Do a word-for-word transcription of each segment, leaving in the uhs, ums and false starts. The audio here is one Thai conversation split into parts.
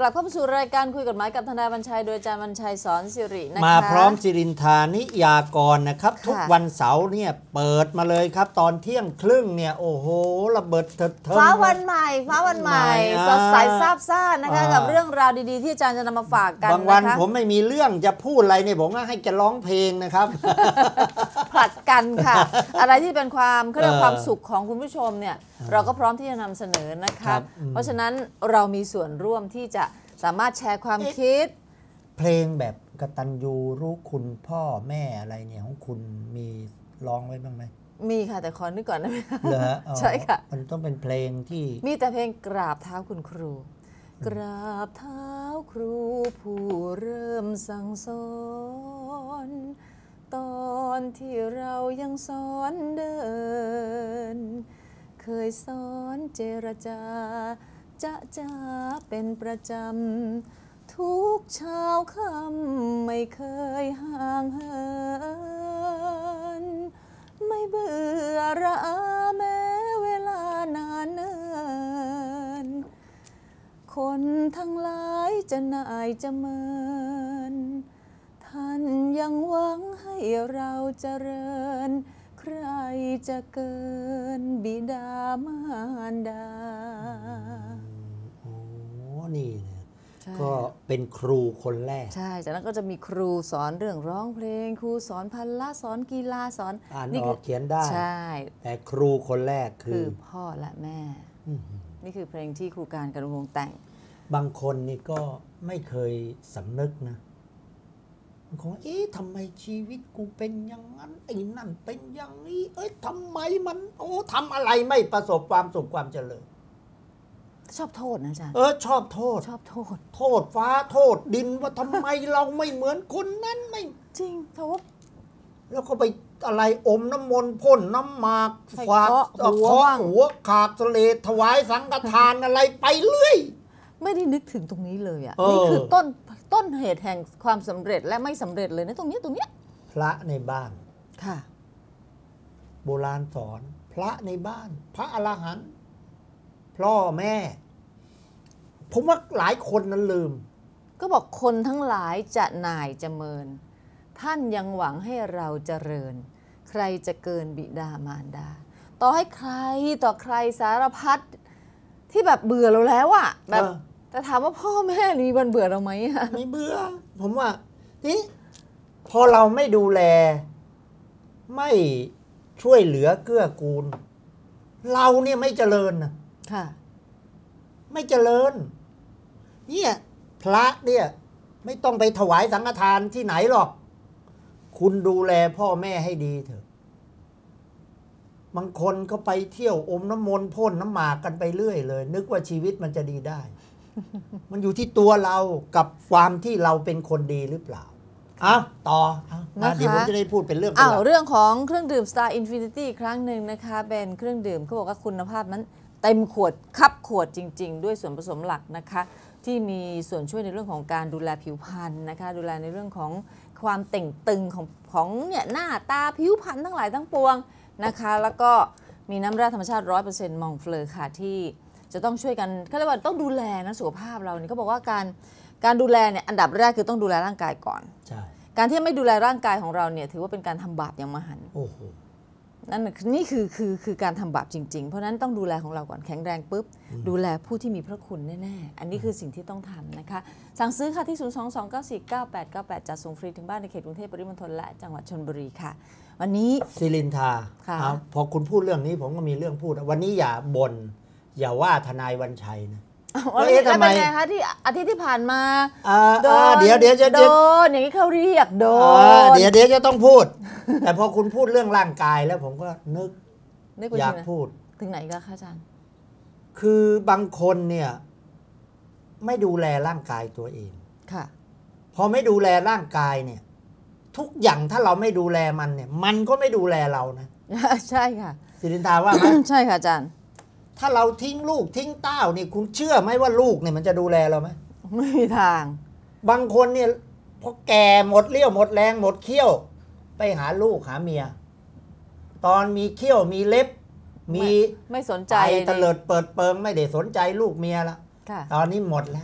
ลับเข้าสู่รายการคุยกฎหมายกับทนายบัญชัยโดยอาจารย์บัญชัยสอนสิรินะคะมาพร้อมสิรินทานิยากรนะครับทุกวันเสาร์เนี่ยเปิดมาเลยครับตอนเที่ยงครึ่งเนี่ยโอ้โหระเบิดเถิดเทิงฟ้าวันใหม่ฟ้าวันใหม่สดใสซาบซ่านนะคะกับเรื่องราวดีๆที่อาจารย์จะนำมาฝากกันบางวันผมไม่มีเรื่องจะพูดอะไรเนี่ยผมก็ให้แกร้องเพลงนะครับผลัดกันค่ะอะไรที่เป็นความเขาเรียกความสุขของคุณผู้ชมเนี่ยเราก็พร้อมที่จะนำเสนอนะคะเพราะฉะนั้นเรามีส่วนร่วมที่จะสามารถแชร์ความคิดเพลงแบบกตัญญูรู้คุณพ่อแม่อะไรเนี่ยของคุณมีร้องไว้บ้างไหมมีค่ะแต่ขอนึกก่อนนะเหรอใช่ค่ะมันต้องเป็นเพลงที่มีแต่เพลงกราบเท้าคุณครูกราบเท้าครูผู้เริ่มสั่งสอนตอนที่เรายังสอนเดินเคยสอนเจรจาจะจะเป็นประจำทุกเช้าค่ำไม่เคยห่างเหินไม่เบื่อระอาแม้เวลานานเนินคนทั้งหลายจะนายจะเมินท่านยังหวังให้เราเจริญใครจะเกินบิดามารดาโอ้นี่เนี่ยก็เป็นครูคนแรกใช่จากนั้นก็จะมีครูสอนเรื่องร้องเพลงครูสอนพละสอนกีฬาสอนอ่านออกเขียนได้ใช่แต่ครูคนแรกคือพ่อและแม่นี่คือเพลงที่ครูการกรุณวงศ์แต่งบางคนนี่ก็ไม่เคยสำนึกนะบางคนเอ๊ะทำไมชีวิตกูเป็นอย่างนั้นไอ้นั่นเป็นอย่างนี้เอ้ยทำไมมันโอ้ทำอะไรไม่ประสบความสุขความเจริญชอบโทษนะอาจารย์เออชอบโทษชอบโทษโทษฟ้าโทษดินว่าทำไมเราไม่เหมือนคนนั้นไม่จริงเพราะว่าแล้วก็ไปอะไรอมน้ำมนต์พ่นน้ำหมากฝากเคาะหัวขาดเสลดถวายสังฆทานอะไรไปเรื่อยไม่ได้นึกถึงตรงนี้เลยอ่ะนี่คือต้นต้นเหตุแห่งความสำเร็จและไม่สำเร็จเลยนะตรงนี้ตรงนี้พระในบ้านค่ะโบราณสอนพระในบ้านพระอรหันต์พ่อแม่ผมว่าหลายคนนั้นลืมก็บอกคนทั้งหลายจะนายจะเมินท่านยังหวังให้เราเจริญใครจะเกินบิดามารดาต่อให้ใครต่อใครสารพัดที่แบบเบื่อเราแล้วอะแบบแต่ถามว่าพ่อแม่มีวันเบื่อเราไหมอะไม่เบื่อผมว่านี่พอเราไม่ดูแลไม่ช่วยเหลือเกื้อกูลเราเนี่ยไม่เจริญนะค่ะไม่เจริญเนี่ยพระเนี่ยไม่ต้องไปถวายสังฆทานที่ไหนหรอกคุณดูแลพ่อแม่ให้ดีเถอะบางคนก็ไปเที่ยวอมน้ำมนต์พ่นน้ำหมากกันไปเรื่อยเลยนึกว่าชีวิตมันจะดีได้ มันอยู่ที่ตัวเรากับความที่เราเป็นคนดีหรือเปล่าอ้าวต่อนะเดี๋ยวผมจะได้พูดเป็นเรื่องอ้าวเรื่องของเครื่องดื่ม Star Infinity อีกครั้งหนึ่งนะคะเป็นเครื่องดื่มเขาบอกว่าคุณภาพนั้นเต็มขวดคับขวดจริงๆด้วยส่วนผสมหลักนะคะที่มีส่วนช่วยในเรื่องของการดูแลผิวพรรณนะคะดูแลในเรื่องของความเต่งตึงของของเนี่ยหน้าตาผิวพรรณทั้งหลายทั้งปวงนะคะแล้วก็มีน้ำแร่ธรรมชาติ ร้อยเปอร์เซ็นต์ มองเฟลอค่ะที่จะต้องช่วยกันเขาเรียกว่าต้องดูแลนะสุขภาพเราเนี่ยเขาบอกว่าการการดูแลเนี่ยอันดับแรกคือต้องดูแลร่างกายก่อนใช่การที่ไม่ดูแลร่างกายของเราเนี่ยถือว่าเป็นการทำบาปอย่างมหันต์โอ้โหนั่นนี่คือคือคือการทำบาปจริงๆเพราะนั้นต้องดูแลของเราก่อนแข็งแรงปุ๊บดูแลผู้ที่มีพระคุณแน่ๆอันนี้คือสิ่งที่ต้องทำนะคะสั่งซื้อค่ะที่ศูนย์ สอง สอง เก้า สี่ เก้า แปด เก้า แปดจัดส่งฟรีถึงบ้านในเขตกรุงเทพปริมณฑลและจังหวัดชลบุรีค่ะวันนี้ศิรินทาพอคุณพูดเรื่องนี้ผมก็มีเรื่องพูดวันนี้อย่าบ่นอย่าว่าทนายวันชัยนะว่าเอ๊ะทำไมเป็นไงคะที่อาทิตย์ที่ผ่านมาโดนเดี๋ยวเดี๋ยวจะโดนอย่างนี้เขาเรียกโดนเดี๋ยวเดี๋ยวจะต้องพูดแต่พอคุณพูดเรื่องร่างกายแล้วผมก็นึกอยากพูดถึงไหนก็คะอาจารย์คือบางคนเนี่ยไม่ดูแลร่างกายตัวเองค่ะพอไม่ดูแลร่างกายเนี่ยทุกอย่างถ้าเราไม่ดูแลมันเนี่ยมันก็ไม่ดูแลเรานะใช่ค่ะศิรินทาว่าไหมใช่ค่ะอาจารย์ถ้าเราทิ้งลูกทิ้งเต้านี่คุณเชื่อไหมว่าลูกเนี่ยมันจะดูแลเราไหมไม่มีทางบางคนเนี่ยพอแก่หมดเลี้ยวหมดแรงหมดเขี้ยวไปหาลูกหาเมียตอนมีเขี้ยวมีเล็บมีไม่สนใจไปเตลิดเปิดเปิงไม่ได้สนใจลูกเมียละตอนนี้หมดแล้ว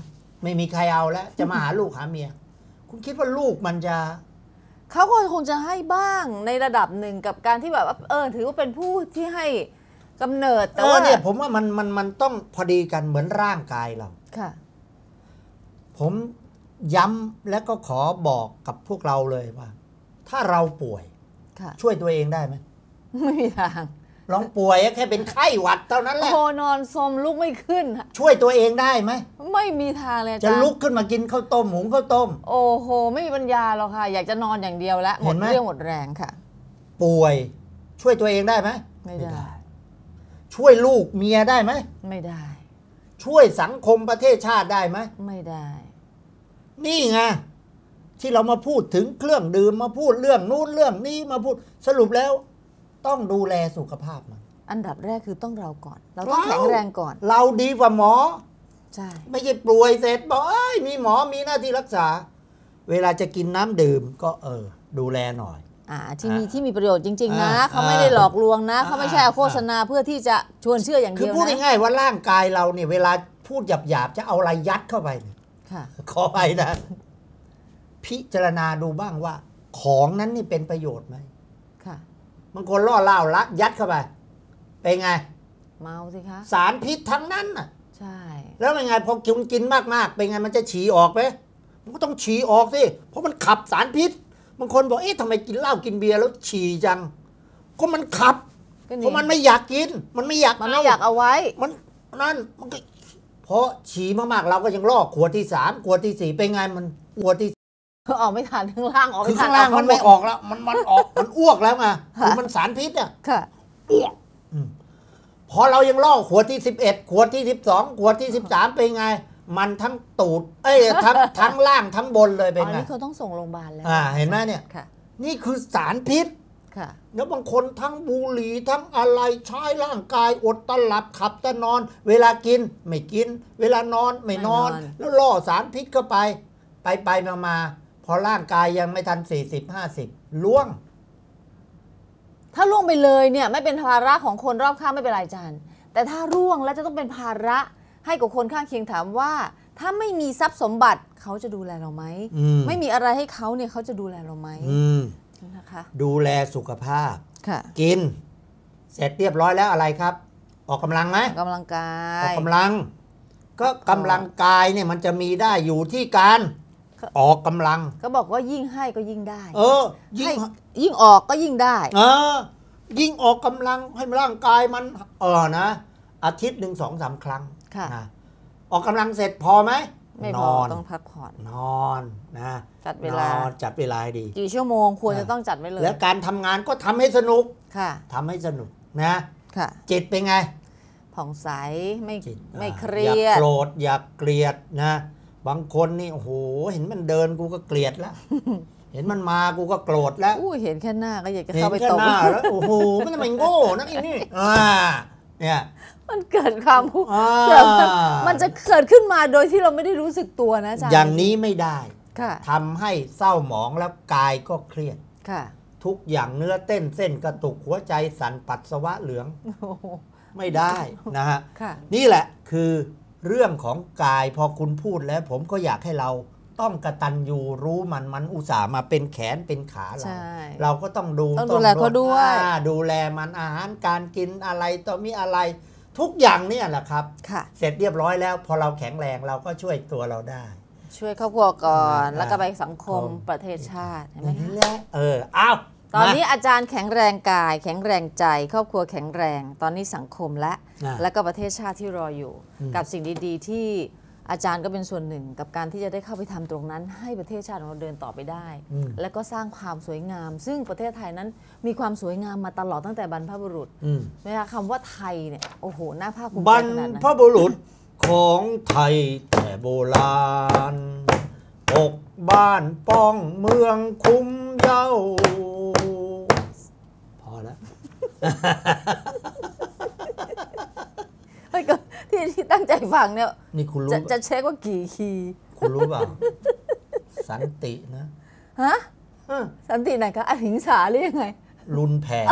ไม่มีใครเอาแล้ว จะมาหาลูกหาเมีย คุณคิดว่าลูกมันจะเขาก็คงจะให้บ้างในระดับหนึ่งกับการที่แบบว่าเออถือว่าเป็นผู้ที่ให้กำเนิดแต่ว่าเนี่ยผมว่ามันมันมันต้องพอดีกันเหมือนร่างกายเราค่ะผมย้ำและก็ขอบอกกับพวกเราเลยว่า ถ้าเราป่วยช่วยตัวเองได้ไหมไม่มีทางลองป่วยแค่เป็นไข้หวัดเท่านั้นแหละโอนอนสมลุกไม่ขึ้นช่วยตัวเองได้ไหมไม่มีทางเลยจะลุกขึ้นมากินข้าวต้มหุงข้าวต้มโอ้โหไม่มีปัญญาหรอกค่ะอยากจะนอนอย่างเดียวแล้วหมดเรี่ยวหมดแรงค่ะป่วยช่วยตัวเองได้ไหมไม่ได้ช่วยลูกเมียได้ไหมไม่ได้ช่วยสังคมประเทศชาติได้ไหมไม่ได้นี่ไงที่เรามาพูดถึงเครื่องดื่มมาพูดเรื่องนู้นเรื่องนี้มาพูดสรุปแล้วต้องดูแลสุขภาพมันอันดับแรกคือต้องเราก่อนเราต้องแข็งแรงก่อนเราดีกว่าหมอใช่ไม่ใช่ป่วยเสร็จบอกเอ้ยมีหมอมีหน้าที่รักษาเวลาจะกินน้ำดื่มก็เออดูแลหน่อยอ่าที่มีที่มีประโยชน์จริงๆนะเขาไม่ได้หลอกลวงนะเขาไม่ใช่โฆษณาเพื่อที่จะชวนเชื่ออย่างเดียวนะคือพูดง่ายๆว่าร่างกายเราเนี่ยเวลาพูดหยาบๆจะเอาอะไรยัดเข้าไปค่ะขอไปนะพิจารณาดูบ้างว่าของนั้นนี่เป็นประโยชน์ไหมค่ะบางคนล่อเล่าละยัดเข้าไปเป็นไงเมาสิคะสารพิษทั้งนั้นน่ะใช่แล้วเป็นไงพอกินกินมากๆเป็นไงมันจะฉี่ออกไหมมันก็ต้องฉี่ออกสิเพราะมันขับสารพิษบางคนบอกเอ๊ะทำไมกินเหล้ากินเบียร์แล้วฉี่จังก็มันขับเพราะมันไม่อยากกินมันไม่อยากมันไม่อยากเอาไว้มันนั่นมันก็เพราะฉี่มากๆเราก็ยังลอกขวดที่สามขวดที่สี่เป็นไงมันขวดที่ออกไม่ทันข้างล่างออกไม่ทันข้างล่างมันไม่ออกแล้วมันมันออกมันอ้วกแล้วไงคือมันสารพิษอ่ะค่ะอ้วกพอเรายังลอกขวดที่สิบเอ็ดขวดที่สิบสองขวดที่สิบสามเป็นไงมันทั้งตูดเอ้ยทั้งทั้งล่างทั้งบนเลยเป็นไงอ๋อนี่เขาต้องส่งโรงพยาบาลแล้วอ่าเห็นไหมเนี่ยนี่คือสารพิษค่ะแล้วบางคนทั้งบุหรี่ทั้งอะไรใช้ร่างกายอดตะหลับขับตะนอนเวลากินไม่กินเวลานอนไม่นอนแล้วล่อสารพิษเข้าไปไปไปมามาพอร่างกายยังไม่ทันสี่สิบห้าสิบล่วงถ้าล่วงไปเลยเนี่ยไม่เป็นภาระของคนรอบข้างไม่เป็นไรจานแต่ถ้าร่วงแล้วจะต้องเป็นภาระให้กับคนข้างเคียงถามว่าถ้าไม่มีทรัพย์สมบัติเขาจะดูแลเราไหมไม่มีอะไรให้เขาเนี่ยเขาจะดูแลเราไหมนะคะดูแลสุขภาพค่ะกินเสร็จเรียบร้อยแล้วอะไรครับออกกำลังไหมออกกำลังกายออกกำลังก็กำลังกายเนี่ยมันจะมีได้อยู่ที่การออกกำลังก็บอกว่ายิ่งให้ก็ยิ่งได้เออยิ่งยิ่งออกก็ยิ่งได้เออยิ่งออกกำลังให้ร่างกายมันเออนะอาทิตย์หนึ่งสองสามครั้งนะออกกำลังเสร็จพอไหมไม่พอต้องพักผ่อนนอนนะจัดเวลาจัดเวลาดีกี่ชั่วโมงควรจะต้องจัดไว้เลยแล้วการทำงานก็ทำให้สนุกค่ะทำให้สนุกนะค่ะจิตเป็นไงผ่องใสไม่ไม่เครียดอย่าโกรธอย่าเกลียดนะบางคนนี่โอ้โหเห็นมันเดินกูก็เกลียดแล้วเห็นมันมากูก็โกรธแล้วอู้เห็นแค่หน้าก็อยากจะเข้าไปตบเห็นแค่หน้าแล้วโอ้โหมันทำไมโง่นักอีนี่อ่าเนี่ยมันเกิดความมันจะเกิดขึ้นมาโดยที่เราไม่ได้รู้สึกตัวนะจ๊ะอย่างนี้ไม่ได้ค่ะทำให้เศร้าหมองแล้วกายก็เครียดค่ะทุกอย่างเนื้อเต้นเส้นกระตุกหัวใจสั่นปัสสาวะเหลืองไม่ได้นะฮะนี่แหละคือเรื่องของกายพอคุณพูดแล้วผมก็อยากให้เราต้องกตัญญูรู้มันมันอุตส่าห์มาเป็นแขนเป็นขาเราเราก็ต้องดูต้องดูแลเขาด้วยดูแลมันอาหารการกินอะไรต่อมีอะไรทุกอย่างเนี่ยแหละครับเสร็จเรียบร้อยแล้วพอเราแข็งแรงเราก็ช่วยตัวเราได้ช่วยครอบครัวก่อนแล้วก็ไปสังคมประเทศชาติเห็นไหมคะเอออ้าวตอนนี้อาจารย์แข็งแรงกายแข็งแรงใจครอบครัวแข็งแรงตอนนี้สังคมและและก็ประเทศชาติที่รออยู่กับสิ่งดีๆที่อาจารย์ก็เป็นส่วนหนึ่งกับการที่จะได้เข้าไปทำตรงนั้นให้ประเทศชาติของเราเดินต่อไปได้และก็สร้างความสวยงามซึ่งประเทศไทยนั้นมีความสวยงามมาตลอดตั้งแต่บรรพบุรุษนะคะคำว่าไทยเนี่ยโอ้โหน่าภาคภูมิใจขนาดนั้นบรรพบุรุษของไทยแต่โบราณปกบ้านป้องเมืองคุ้มเย้าพอแล้วที่ที่ตั้งใจฟังเนี่ยนี่คุณรู้จะเช็คว่ากี่คีย์คุณรู้เปล่าสันตินะฮะสันติไหนคะอหิงสาหรือยังไงลุนแผ่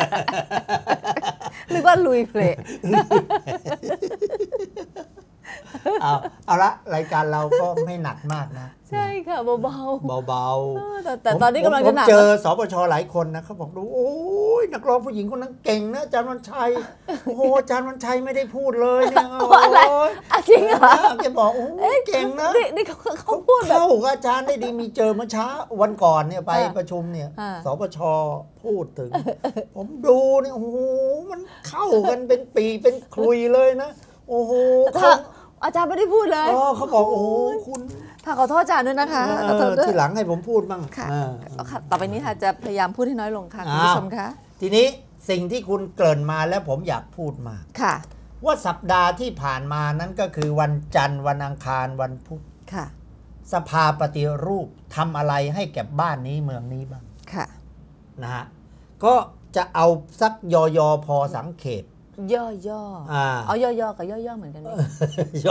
หรือว่าลุยเพลเอาเอาละรายการเราก็ไม่หนักมากนะใช่ค่ะเบาเบาๆเออแต่ๆแต่ผมตอนนี้กำลังผจะมหนักเจอนะสปชหลายคนนะเขาบอกดูโอ้ยนักร้องผู้หญิงคนนั้นเก่งนะอาจารย์วันชัยโอ้โหอาจารย์วันชัยไม่ได้พูดเลยเนี่ยอะไรโอ้ยอ่ะจริงเหรอแกบอกโอ้ยเก่งนะนี่นี่เขาเขาพูดแบบเข้ากับอาจารย์ได้ดีมีเจอเมื่อเช้าวันก่อนเนี่ยไปอ่าประชุมเนี่ยอ่าสปชพูดถึง ผมดูเนี่ยโอ้โหมันเข้ากันเป็นปีเป็นคลุยเลยนะ โอ้โหถ้าเขาอาจารย์ไม่ได้พูดเลยเออเขาบอกโอ้โหคุณถ้าขอโทษอาจารย์ด้วยนะคะเอขอโทอษด้วยทีหลังให้ผมพูดบ้างค่ะเออค่ะต่อไปนี้ค่ะจะพยายามพูดให้น้อยลงค่ะคุณผู้ชมคะทีนี้สิ่งที่คุณเกริ่นมาแล้วผมอยากพูดมาค่ะว่าสัปดาห์ที่ผ่านมานั้นก็คือวันจันทร์วันอังคารวันพุธค่ะสภาปฏิรูปทำอะไรให้แก่บ้านนี้เมืองนี้บ้างค่ะนะฮะก็จะเอาสักยอยอพอสังเขตย่อย่ออ่าเอาย่อย่อกับย่อย่อเหมือนกันไหมย่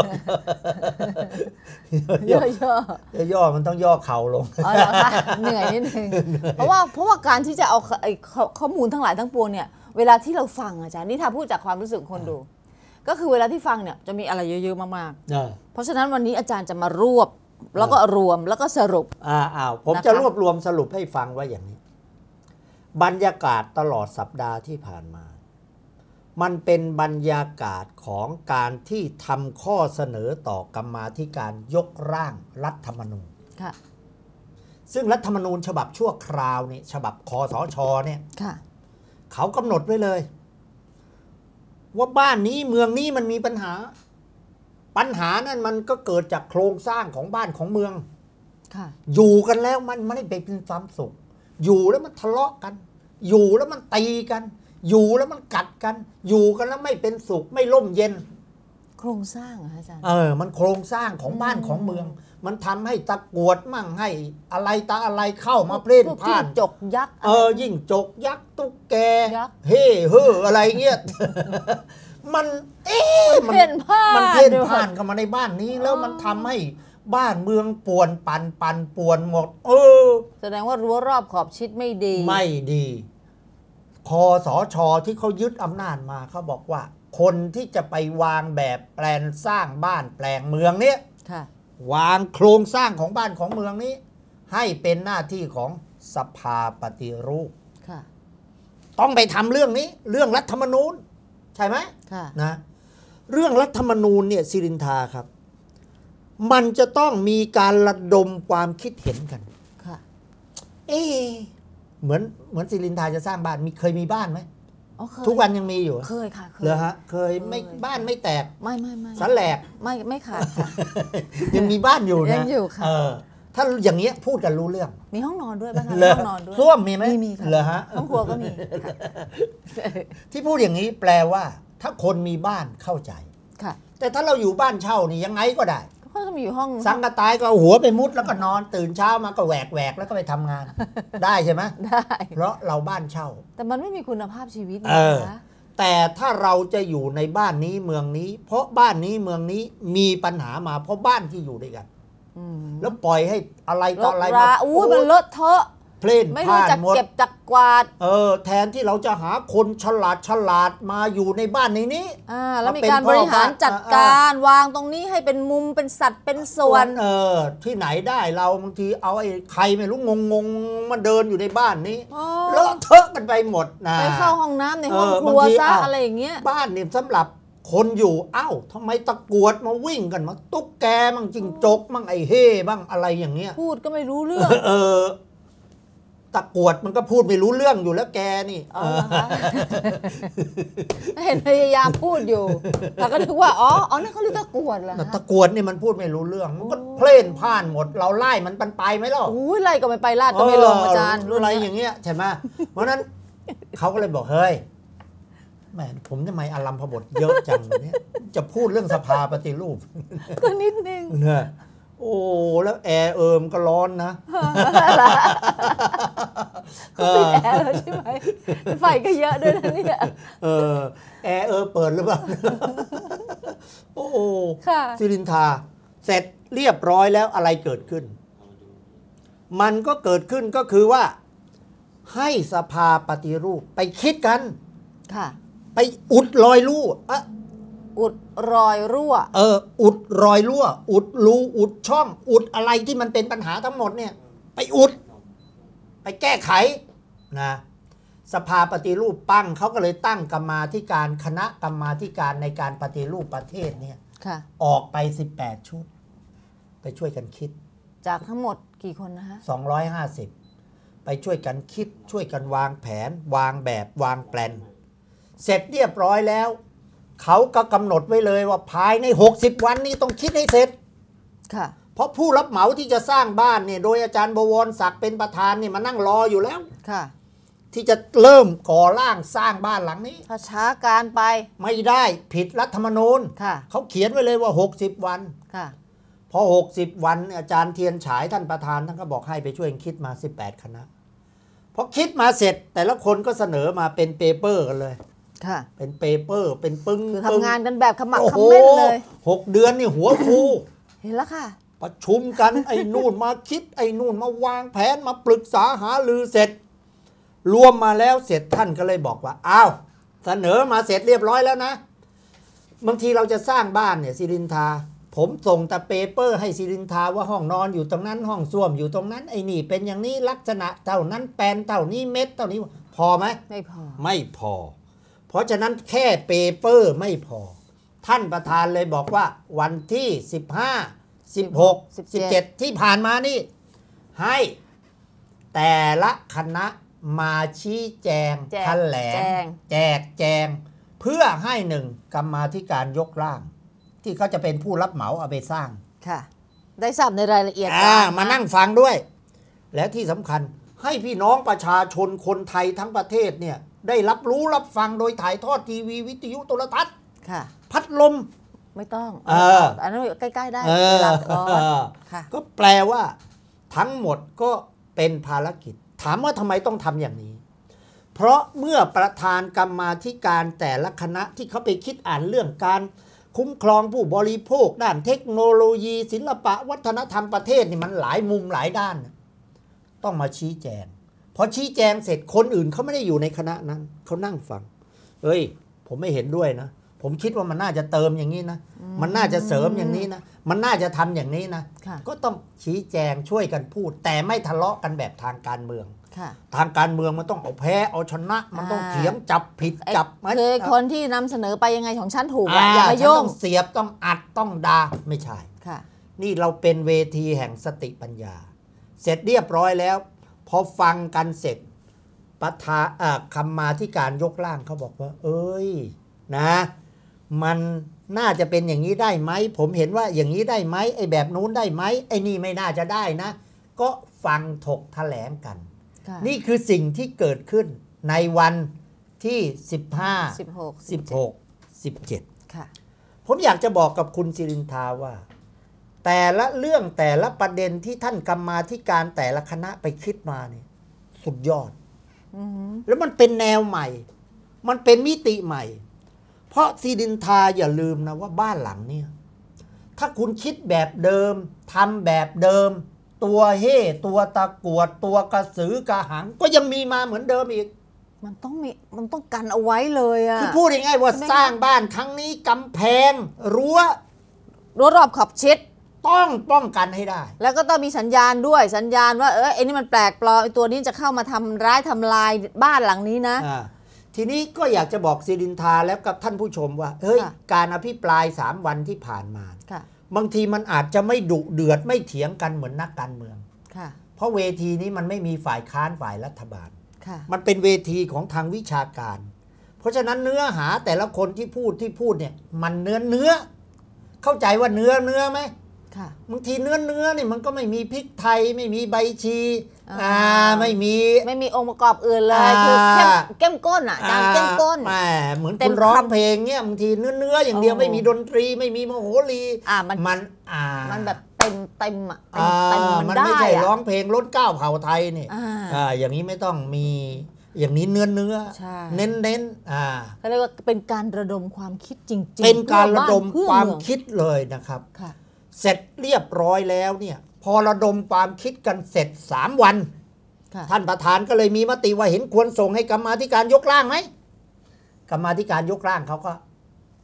ย่ออย่อย่ย่อมันต้องย่อเข่าลงอ๋อเหรอคะเหนื่อยนิดนึงเพราะว่าเพราะว่าการที่จะเอาไอ้ข้อข้อมูลทั้งหลายทั้งปวงเนี่ยเวลาที่เราฟังอาจารย์นี่ถ้าพูดจากความรู้สึกคนดู ก็คือเวลาที่ฟังเนี่ยจะมีอะไรเยอะๆมากเออๆเพราะฉะนั้นวันนี้อาจารย์จะมารวบ แล้วก็รวมแล้วก็สรุปอ่าอ้าวผมนะคะจะรวบรวมสรุปให้ฟังว่าอย่างนี้ บรรยากาศตลอดสัปดาห์ที่ผ่านมา มันเป็นบรรยากาศของการที่ทำข้อเสนอต่อกรรมาธิการยกร่างรัฐธรรมนูญค่ะซึ่งรัฐธรรมนูญฉบับชั่วคราวนี่ฉบับคสชเนี่ยค่ะเขากำหนดไว้เลย ว่าบ้านนี้เมืองนี้มันมีปัญหา ปัญหานั้นมันก็เกิดจากโครงสร้างของบ้านของเมืองค่ะอยู่กันแล้วมันไม่ได้เป็นความสุข อยู่แล้วมันทะเลาะกัน อยู่แล้วมันตีกัน อยู่แล้วมันกัดกัน อยู่กันแล้วไม่เป็นสุขไม่ร่มเย็นโครงสร้างเหรอคะอาจารย์เออ มันโครงสร้างของบ้านของเมือง มันทำให้ตะกรวดมั่งให้อะไรตาอะไรเข้ามาเพ่นพวกพ่านจิ้งจกยักษ์เออ ยิ่งจกยักษ์ตุ๊กแกยักษ์เฮ่เฮ่ออะไรเงี้ย มันเอ๊ะเพ่นพ่านมันเพ่นด้วยพ่านเข้ามาในบ้านนี้ แล้วมันทำให้บ้านเมืองป่วนปั่นปั่นป่วนหมด เออแสดงว่ารั้วรอบขอบชิดไม่ดีไม่ดีคอสชที่เขายึดอำนาจมาเขาบอกว่า คนที่จะไปวางแบบแปลนสร้างบ้านแปลงเมืองเนี้ยค่ะวางโครงสร้างของบ้านของเมืองนี้ ให้เป็นหน้าที่ของสภาปฏิรูปค่ะต้องไปทำเรื่องนี้ เรื่องรัฐธรรมนูญ ใช่ไหมค่ะนะเรื่องรัฐธรรมนูญเนี่ยสิรินทาครับ มันจะต้องมีการระดมความคิดเห็นกันค่ะเอ๊ะเหมือนเหมือนสิรินทาจะสร้างบ้านมีเคยมีบ้านไหมอ๋อเคยทุกวันยังมีอยู่เคยค่ะเคยเหรอฮะเคยไม่เคยบ้านไม่แตกไม่ไม่ไม่สันแหลกไม่ไม่ขาดค่ะยังมีบ้านอยู่นะยังอยู่ค่ะเออถ้าอย่างเงี้ยพูดกันรู้เรื่องมีห้องนอนด้วยบ้านเราเหรมีอห้องนอนด้วยส้วมมีไหมมีมีค่ะเหรอฮะห้องครัวก็มีค่ะที่พูดอย่างนี้แปลว่า ถ้าคนมีบ้านเข้าใจค่ะแต่ถ้าเราอยู่บ้านเช่านี่ยังไงก็ได้ก็จะมีอยู่ห้องสังกะตายก็เอาหัวไปมุดแล้วก็นอนตื่นเช้ามาก็แหวกแหวกแล้วก็ไปทำงาน ได้ใช่ไหมได้เพราะเราบ้านเช่าแต่มันไม่มีคุณภาพชีวิตเอนะอคะแต่ถ้าเราจะอยู่ในบ้านนี้เมืองนี้ เพราะบ้านนี้เมืองนี้มีปัญหามาเพราะบ้านที่อยู่ด้วยกันมแล้วปล่อยให้อะไรรต่อก อะไรราอู้ยมันเลอะเทอะเพล่นไม่พรู้ล่านจักหมดเก็บจักกวาดเออแทนที่เราจะหาคนฉลาดฉลาดมาอยู่ในบ้านในนี้อ่าแล้วมีมาเป็นการบริหารพ่อบ้านจัดการวางตรงนี้ให้เป็นมุมเป็นสัตว์เป็นส่วนเออที่ไหนได้เราบางทีเอาไอ้ใครไม่รู้งงงๆมาเดินอยู่ในบ้านนี้อ๋อเลอะเทอะกันไปหมดนะไปเข้าห้องน้ำในห้องเออครัวบางทีซะอ้าวอะไรอย่างเงี้ยบ้านเนี่ยสำหรับคนอยู่เอ้าทำไมตะกรวดมาวิ่งกันมาตุ๊กแกมั่งจิงจกมั่งไอ้เฮ่บ้างอะไรอย่างเงี้ยพูดก็ไม่รู้เรื่องเออตะกรวดมันก็พูดไม่รู้เรื่องอยู่แล้วแกนี่อ๋อเหรอคะ เห็นพยายามพูดอยู่แต่ก็นึกว่าอ๋ออ๋อนั่นเขาเรียกตะกรวดเหรอแต่คะตะกรวดนี่มันพูดไม่รู้เรื่อง มันก็เพล่นพ่านหมด เราไล่มันปันไปไหมล่ะอุ้ยไล่ก็ไม่ไปลาดก็ไม่ลงอาจารย์เออรุ่นอะไรเนี้ยอย่างเงี้ยใช่ไหมเพราะฉะนั้นเขาก็เลยบอกเฮ้ยแหมผมทำไมอารัมพบทเยอะจังเนี่ยจะพูดเรื่องสภาปฏิรูปก็นิดนึงเนี่ยโอ้แล้วแอร์เอิมก็ร้อนนะเขาปิดแอร์แล้วใช่ไหมไฟก็เยอะด้วยนะเนี่ยเออแอร์เออเปิดหรือเปล่า โอ้โหค่ะสิรินทาเสร็จเรียบร้อยแล้วอะไรเกิดขึ้น มันก็เกิดขึ้นก็คือว่า ให้สภาปฏิรูปไปคิดกันค่ะไปอุดรอยรั่วอะอุดรอยรั่วเอออุดรอยรั่ว อุดรูอุดช่อง อุดอะไรที่มันเป็นปัญหาทั้งหมดเนี่ยไปอุด ไปแก้ไขนะสภาปฏิรูปปั้งเขาก็เลยตั้งกรรมาธิการคณะกรรมาธิการในการปฏิรูปประเทศเนี่ยออกไปสิบแปดชุดไปช่วยกันคิดจากทั้งหมดกี่คนนะฮะสองร้อยห้าสิบไปช่วยกันคิดช่วยกันวางแผน วางแบบวางแปลนเสร็จเรียบร้อยแล้วเขาก็กำหนดไว้เลยว่าภายในหกสิบวันนี้ต้องคิดให้เสร็จค่ะเพราะผู้รับเหมาที่จะสร้างบ้านเนี่ยโดยอาจารย์บวรศักดิ์เป็นประธานเนี่ยมานั่งรออยู่แล้วค่ะที่จะเริ่มก่อร่างสร้างบ้านหลังนี้ถ้าช้าการไปไม่ได้ผิดรัฐธรรมนูญเขาเขียนไว้เลยว่าหกสิบวันค่ะพอหกสิบวันอาจารย์เทียนฉายท่านประธานท่านก็บอกให้ไปช่วยคิดมาสิบแปดคณะพอคิดมาเสร็จแต่ละคนก็เสนอมาเป็นเปเปอร์กันเลยค่ะเป็นเปเปอร์เป็นปึ้งคือทำงานกันแบบขมักเขม้นเลยหกเดือนนี่หัวฟูเห็นแล้วค่ะประชุมกันไอ้นู่นมาคิดไอ้นู่นมาวางแผนมาปรึกษาหารือเสร็จรวมมาแล้วเสร็จท่านก็เลยบอกว่าอ้าวเสนอมาเสร็จเรียบร้อยแล้วนะบางทีเราจะสร้างบ้านเนี่ยศิรินทราผมส่งแต่เปเปอร์ให้ศิรินทราว่าห้องนอนอยู่ตรงนั้นห้องส้วมอยู่ตรงนั้นไอ้นี่เป็นอย่างนี้ลักษณะเท่านั้นแปลนเท่านี้เม็ดเท่านี้พอไหมไม่พอไม่พอเพราะฉะนั้นแค่เปเปอร์ไม่พอท่านประธานเลยบอกว่าวันที่สิบห้า สิบหก สิบเจ็ดที่ผ่านมานี่ให้แต่ละคณะมาชี้แจงแถลงแจกแจงเพื่อให้หนึ่งกรรมาธิการยกร่างที่เขาจะเป็นผู้รับเหมาเอาไปสร้างค่ะได้ทราบในรายละเอียดมานั่งฟังด้วยและที่สำคัญให้พี่น้องประชาชนคนไทยทั้งประเทศเนี่ยได้รับรู้รับฟังโดยถ่ายทอดทีวีวิทยุโทรทัศน์ค่ะพัดลมไม่ต้องเอออันนั้นใกล้ๆได้เวลาร้อนค่ะก็แปลว่าทั้งหมดก็เป็นภารกิจถามว่าทำไมต้องทำอย่างนี้เพราะเมื่อประธานกรรมาธิการแต่ละคณะที่เขาไปคิดอ่านเรื่องการคุ้มครองผู้บริโภคด้านเทคโนโลยีศิลปะวัฒนธรรมประเทศนี่มันหลายมุมหลายด้านต้องมาชี้แจงพอชี้แจงเสร็จคนอื่นเขาไม่ได้อยู่ในคณะนั้นเขานั่งฟังเฮ้ยผมไม่เห็นด้วยนะผมคิดว่ามันน่าจะเติมอย่างนี้นะมันน่าจะเสริมอย่างนี้นะมันน่าจะทำอย่างนี้นะก็ต้องชี้แจงช่วยกันพูดแต่ไม่ทะเลาะกันแบบทางการเมืองทางการเมืองมันต้องเอาแพ้เอาชนะมันต้องเถียงจับผิดจับคือคนที่นำเสนอไปยังไงของฉันถูกอย่ามายุ่งต้องเสียบต้องอัดต้องด่าไม่ใช่นี่เราเป็นเวทีแห่งสติปัญญาเสร็จเรียบร้อยแล้วพอฟังกันเสร็จประธานคำมาที่การยกร่างเขาบอกว่าเอ้ยนะมันน่าจะเป็นอย่างนี้ได้ไหมผมเห็นว่าอย่างนี้ได้ไหมไอ้แบบนู้นได้ไหมไอ้นี่ไม่น่าจะได้นะก็ฟังถกแถลงกันนี่คือสิ่งที่เกิดขึ้นในวันที่สิบห้า สิบหก สิบหก สิบเจ็ดค่ะผมอยากจะบอกกับคุณศิรินทราว่าแต่ละเรื่องแต่ละประเด็นที่ท่านกรรมาธิการแต่ละคณะไปคิดมาเนี่ยสุดยอดแล้วมันเป็นแนวใหม่มันเป็นมิติใหม่เพราะศิรินทราอย่าลืมนะว่าบ้านหลังเนี่ยถ้าคุณคิดแบบเดิมทำแบบเดิมตัวเฮ่ตัวตะกรวดตัวกระสือกระหังก็ยังมีมาเหมือนเดิมอีกมันต้องมีมันต้องกันเอาไว้เลยอะคือพูดง่ายๆว่าสร้างบ้านครั้งนี้กำแพงรั้วรั้วรอบขอบชิดต้องป้องกันให้ได้แล้วก็ต้องมีสัญญาณด้วยสัญญาณว่าเออไอ้นี่มันแปลกปลอมไอ้ตัวนี้จะเข้ามาทำร้ายทำลายบ้านหลังนี้นะทีนี้ก็อยากจะบอกศิรินทราแล้วกับท่านผู้ชมว่าเฮ้ยการอภิปรายสามวันที่ผ่านมาบางทีมันอาจจะไม่ดุเดือดไม่เถียงกันเหมือนนักการเมืองเพราะเวทีนี้มันไม่มีฝ่ายค้านฝ่ายรัฐบาลมันเป็นเวทีของทางวิชาการเพราะฉะนั้นเนื้อหาแต่ละคนที่พูดที่พูดเนี่ยมันเนื้อเนื้อเข้าใจว่าเนื้อเนื้อไหมบางทีเนื้อเนื้อนี่มันก็ไม่มีพริกไทยไม่มีใบชีอ่าไม่มีไม่มีองค์ประกอบอื่นเลยคือเข้มเข้มก้นอ่ะดังเข้มก้นแหมเหมือนคุณร้องเพลงเนี่ยบางทีเนื้อเนื้ออย่างเดียวไม่มีดนตรีไม่มีมโหรีอ่ามันมันอ่ามันแบบเต็มเต็มอ่ะเต็มเต็มมันไม่ใช่ร้องเพลงล้นเก้าเผ่าไทยนี่อ่าอย่างนี้ไม่ต้องมีอย่างนี้เนื้อเนื้อเน้นเน้นอ่าเขาเรียกว่าเป็นการระดมความคิดจริงๆเป็นการระดมความคิดเลยนะครับเสร็จเรียบร้อยแล้วเนี่ยพอระดมความคิดกันเสร็จสามวันท่านประธานก็เลยมีมติว่าเห็นควรส่งให้กรรมาธิการยกร่างไหมกรรมาธิการยกร่างเขาก็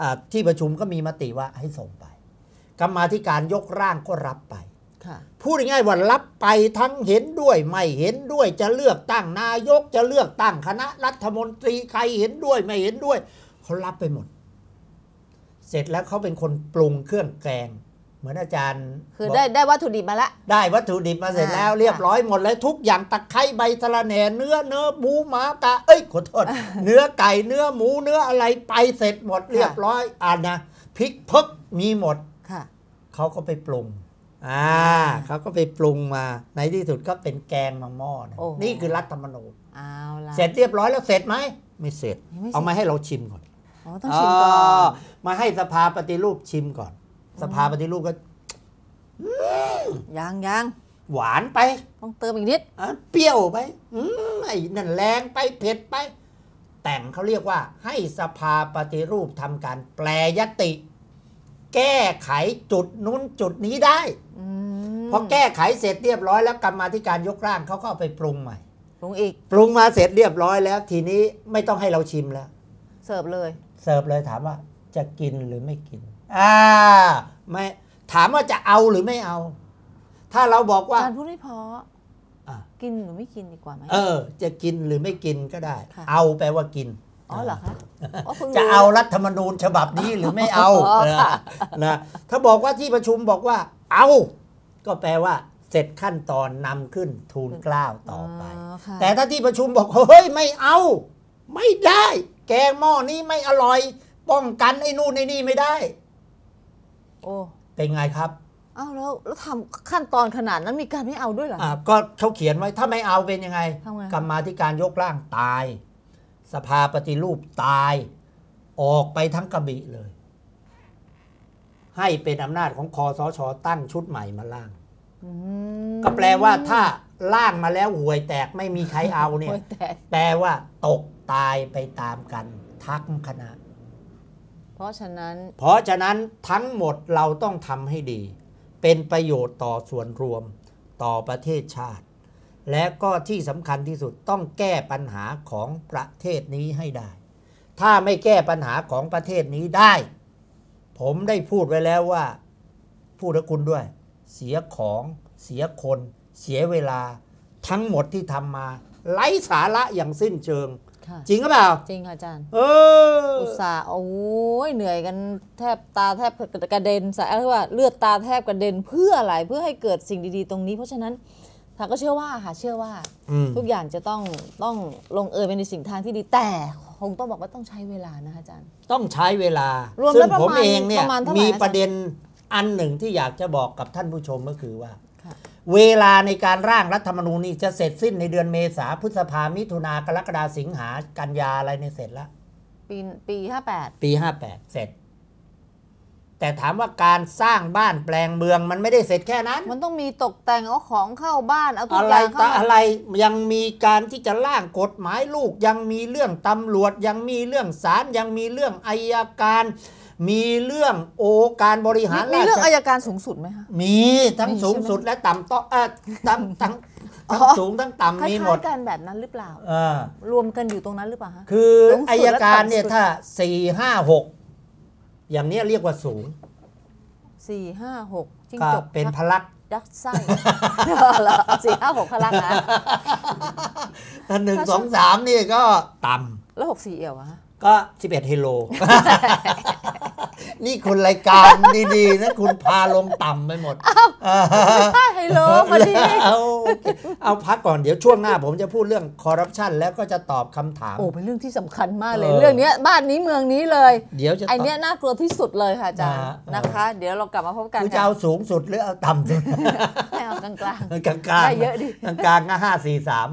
อ่าที่ประชุมก็มีมติว่าให้ส่งไปกรรมาธิการยกร่างก็รับไปพูดง่ายๆว่ารับไปทั้งเห็นด้วยไม่เห็นด้วยจะเลือกตั้งนายกจะเลือกตั้งคณะรัฐมนตรีใครเห็นด้วยไม่เห็นด้วยเขารับไปหมดเสร็จแล้วเขาเป็นคนปรุงเครื่องแกงเหมือนอาจารย์คือได้ได้วัตถุดิบมาแล้วได้วัตถุดิบมาเสร็จแล้วเรียบร้อยหมดเลยทุกอย่างตะไคร้ใบสะระแหน่เนื้อเนื้อหมูหมากะเอ้ยขอโทษ เนื้อไก่เนื้อหมูเนื้ออะไรไปเสร็จหมดเรียบร้อยอ่านนะพริกเพิกมีหมดเขาก็ไปปรุงอ่าเขาก็ไปปรุงมาในที่สุดก็เป็นแกงมาหม้อนะนี่คือรัฐธรรมนูญเสร็จเรียบร้อยแล้วเสร็จไหมไม่เสร็จเอามาให้เราชิมก่อนอ๋อต้องชิมก่อนมาให้สภาปฏิรูปชิมก่อนสภาปฏิรูปก็ยังยังหวานไปต้องเติมอีกนิดเปรี้ยวไปไอ้นั่นแรงไปเผ็ดไปแต่งเขาเรียกว่าให้สภาปฏิรูปทำการแปลยติแก้ไขจุดนู้นจุดนี้ได้พอแก้ไขเสร็จเรียบร้อยแล้วกรรมาธิการยกร่างเขาก็เอาไปปรุงใหม่ปรุงอีกปรุงมาเสร็จเรียบร้อยแล้วทีนี้ไม่ต้องให้เราชิมแล้วเสิร์ฟเลยเสิร์ฟเลยถามว่าจะกินหรือไม่กินอ่าไม่ถามว่าจะเอาหรือไม่เอาถ้าเราบอกว่าการพูดไม่พอกินหรือไม่กินดีกว่าไหมเออจะกินหรือไม่กินก็ได้เอาแปลว่ากินอ๋อเหรอคะจะเอารัฐธรรมนูญฉบับนี้หรือไม่เอานะถ้าบอกว่าที่ประชุมบอกว่าเอาก็แปลว่าเสร็จขั้นตอนนำขึ้นทูลเกล้าต่อไปแต่ถ้าที่ประชุมบอกเฮ้ยไม่เอาไม่ได้แกงหม้อนี้ไม่อร่อยป้องกันไอ้นู่นไอ้นี่ไม่ได้โอ้เป็นไงครับอ้าวแล้วแล้วทำขั้นตอนขนาดนั้นมีการไม่เอาด้วยเหรออ่าก็เขาเขียนไว้ถ้าไม่เอาเป็นยังไงกรรมาธิการยกร่างตายสภาปฏิรูปตายออกไปทั้งกระบี่เลยให้เป็นอำนาจของคสช.ตั้งชุดใหม่มาล่างก็แปลว่าถ้าล่างมาแล้วห่วยแตกไม่มีใครเอาเนี่ยแปลว่าตกตายไปตามกันทั้งคณะเพราะฉะนั้นเพราะฉะนั้นทั้งหมดเราต้องทำให้ดีเป็นประโยชน์ต่อส่วนรวมต่อประเทศชาติและก็ที่สำคัญที่สุดต้องแก้ปัญหาของประเทศนี้ให้ได้ถ้าไม่แก้ปัญหาของประเทศนี้ได้ผมได้พูดไว้แล้วว่าพูดกับคุณด้วยเสียของเสียคนเสียเวลาทั้งหมดที่ทำมาไร้สาระอย่างสิ้นเชิงจริงหรือเปล่าจริงค่ะอาจารย์เอออุตส่าห์โอ้ยเหนื่อยกันแทบตาแทบกระเด็นสายอะไรว่าเลือดตาแทบกระเด็นเพื่ออะไรเพื่อให้เกิดสิ่งดีๆตรงนี้เพราะฉะนั้นทางก็เชื่อว่าค่ะเชื่อว่าทุกอย่างจะต้องต้องลงเอยไปในสิ่งทางที่ดีแต่คงต้องบอกว่าต้องใช้เวลานะคะอาจารย์ต้องใช้เวลาซึ่งผมเองเนี่ยมีประเด็นอันหนึ่งที่อยากจะบอกกับท่านผู้ชมก็คือว่าเวลาในการร่างรัฐธรรมนูญนี่จะเสร็จสิ้นในเดือนเมษาพฤษภามิถุนากรกฎาสิงหากันยาอะไรเนี่ยเสร็จแล้วปีปีห้าแปดปีห้าแปดเสร็จแต่ถามว่าการสร้างบ้านแปลงเมืองมันไม่ได้เสร็จแค่นั้นมันต้องมีตกแต่งเอาของเข้าบ้านเอาทุกอย่างเข้าอะไรยังมีการที่จะร่างกฎหมายลูกยังมีเรื่องตำรวจยังมีเรื่องศาลยังมีเรื่องอัยการมีเรื่องโอการบริหารมีเรื่องอัยการสูงสุดไหมคะมีทั้งสูงสุดและต่ำต่อเออทั้งทั้งทั้งสูงทั้งต่ำมีหมดกันแบบนั้นหรือเปล่ารวมกันอยู่ตรงนั้นหรือเปล่าคะคืออัยการเนี่ยถ้าสี่ห้าหกอย่างนี้เรียกว่าสูงสี่ห้าหกจิ้งจกเป็นพลักยักษ์ไส้สี่ห้าหกพลักนะถ้าหนึ่งสองสามนี่ก็ต่ำแล้วหกสี่เอี่ยวอะก็สิบเอ็ดเฮโลนี่คุณรายการดีๆนะคุณพาลงต่ำไปหมดอ้าวไฮโลพอดีเอาเอาพักก่อนเดี๋ยวช่วงหน้าผมจะพูดเรื่องคอร์รัปชันแล้วก็จะตอบคำถามโอ้เป็นเรื่องที่สำคัญมากเลยเรื่องนี้บ้านนี้เมืองนี้เลยเดี๋ยวจะไอเนี้ยน่ากลัวที่สุดเลยค่ะอาจารย์นะคะเดี๋ยวเรากลับมาพบกันคือจะเอาสูงสุดหรือเอาต่ำสุดให้เอากลางกลางกลางกลางได้เยอะดิกลางกลางก็ห้าสี่สาม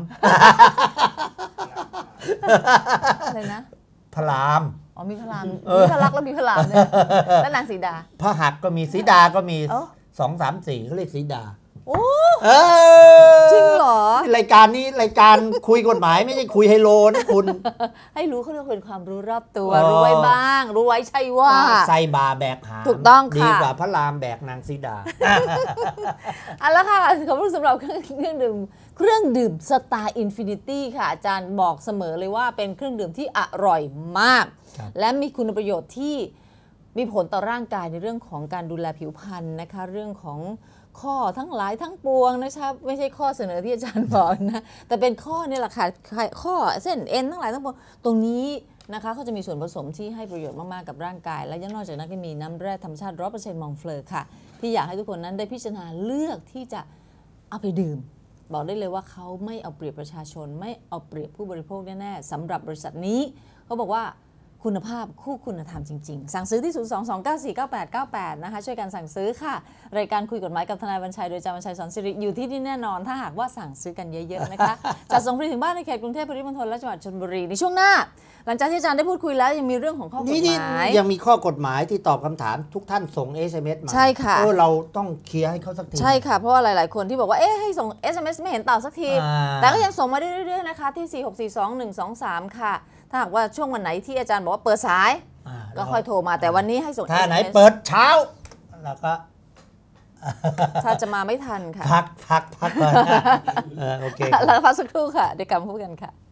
อะไรนะพระรามอ๋อมีพระรามมีพระลักษณ์แล้วมีพระรามเนี่ยแล้วนางสีดาพระหักก็มีสีดาก็มีสองสามสี่เขาเรียกสีดาโอ้จริงเหรอรายการนี้รายการคุยกฎหมายไม่ใช่คุยไฮโลนะคุณให้รู้เขาเรียกเป็นความรู้รอบตัวรู้ไว้บ้างรู้ไว้ใช่ว่าใส่บาแบกหามถูกต้องค่ะดีกว่าพระรามแบกนางสีดาอ่ะแล้วค่ะขอบคุณสำหรับเครื่องดื่มเครื่องดื่มสตาร์อินฟินิตี้ค่ะอาจารย์บอกเสมอเลยว่าเป็นเครื่องดื่มที่อร่อยมากและมีคุณประโยชน์ที่มีผลต่อร่างกายในเรื่องของการดูแลผิวพรรณนะคะเรื่องของข้อทั้งหลายทั้งปวงนะคะไม่ใช่ข้อเสนอที่อาจารย์บอกนะแต่เป็นข้อนี่แหละค่ะข้อเส้นเอ็นทั้งหลายทั้งปวงตรงนี้นะคะเขาจะมีส่วนผสมที่ให้ประโยชน์มากๆกับร่างกายและยังนอกจากนั้นก็มีน้ำแร่ธรรมชาติ ร้อยเปอร์เซ็นต์ มองเฟลอค่ะที่อยากให้ทุกคนนั้นได้พิจารณาเลือกที่จะเอาไปดื่มบอกได้เลยว่าเขาไม่เอาเปรียบประชาชนไม่เอาเปรียบผู้บริโภคแน่ๆสำหรับบริษัทนี้เขาบอกว่าคุณภาพคู่คุณธรรมจริงๆสั่งซื้อที่ ศูนย์ สอง สอง เก้า สี่ เก้า แปด เก้า แปด นะคะช่วยกันสั่งซื้อค่ะรายการคุยกฎหมายกับทนายบรรชัยโดยอาจารย์บรรชัยสอนสิริอยู่ที่นี่แน่นอนถ้าหากว่าสั่งซื้อกันเยอะๆนะคะจะส่งฟรีถึงบ้านในเขตกรุงเทพปริมณฑลและจังหวัดชลบุรีในช่วงหน้าหลังจากที่อาจารย์ได้พูดคุยแล้วยังมีเรื่องของข้อกฎนี่หนี่มายยังมีข้อกฎหมายที่ตอบคำถามทุกท่านส่ง เอส เอ็ม เอส มาใช่ค่ะเออเราต้องเคลียร์ให้เขาสักทีใช่ค่ะเพราะว่าหลายๆคนที่บอกว่าเอ๊ะให้ส่ง เอส เอ็ม เอส ไม่เห็นตอบสักทีอ่าแต่ก็ยังส่งมาได้เรื่อยๆนะคะที่ สี่ หก สี่ สอง หนึ่ง สอง สาม ค่ะถ้าหากว่าช่วงวันไหนที่อาจารย์บอกว่าเปิดสายอ่าก็ค่อยโทรมาแต่วันนี้ให้ส่งถ้าไหนเอส เอ็ม เอสเปิดเช้าแล้วก็ถ้าจะมาไม่ทันค่ะพักพักพักก่อน เออโอเคแล้วพักสักครู่ค่ะเดี๋ยวกลับมาพบกันค่ะ